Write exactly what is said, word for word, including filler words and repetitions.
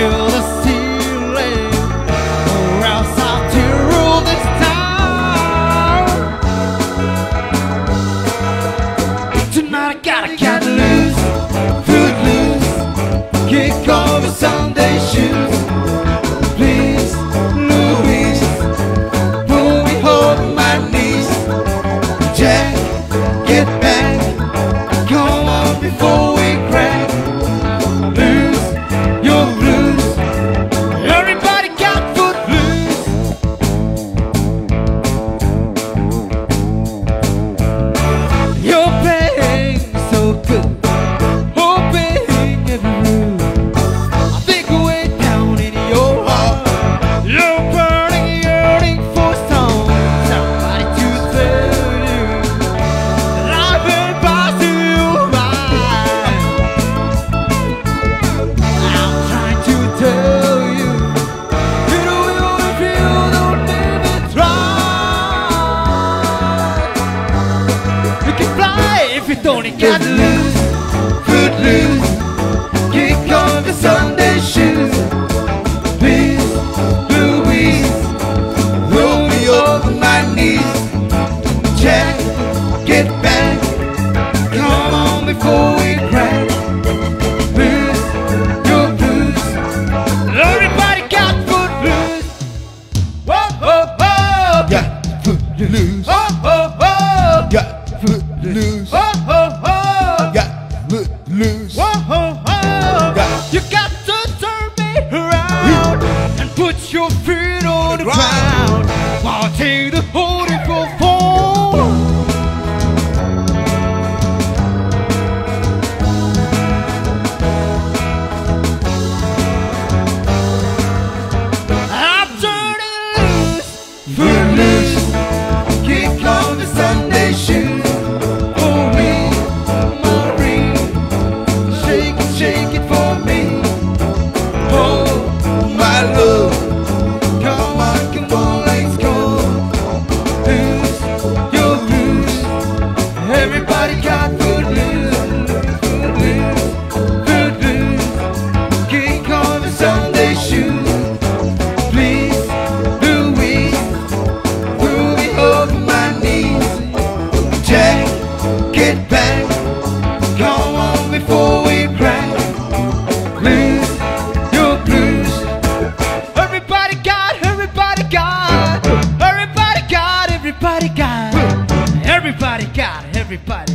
till the ceiling, or else I'll tear all this town. Tonight I gotta cut loose, foot loose, kick off your Sunday shoes. Please, Louise, pull me over my knees. Jack, get back, come on before we crack. Lose your blues, everybody got foot blues. You're playing so good, hoping every room. I think way down in your heart, you're burning, yearning for some somebody to tell you that I've been passing you by. I'm trying to tell you, you know if you don't maybe try. You can fly if you don't get loose, foot loose, kick off the Sunday shoes. Please, Louise, roll me over my knees. Jack, get back, come on before we crack. Lose your blues, everybody got foot blues. Whoa, whoa, whoa, got foot loose. Whoa, whoa, whoa, got foot loose. Whoa, whoa, whoa, got foot loose. Whoa, whoa, whoa, you got to turn me around and put your feet on the ground while I take the holy for phone. I'm turning loose, foot loose, kick off the Sunday shoes. For me, Maureen, shake it, shake it for me. Oh, my love, come on, come on, let's go. Lose your blues, everybody got foot loose, foot loose, foot loose, kick off the Sunday shoes. Please, Louise, pull me over my knees. Jack, get back, come on before we crack. Lose your blues, everybody got, everybody got, everybody got, everybody got, everybody got, everybody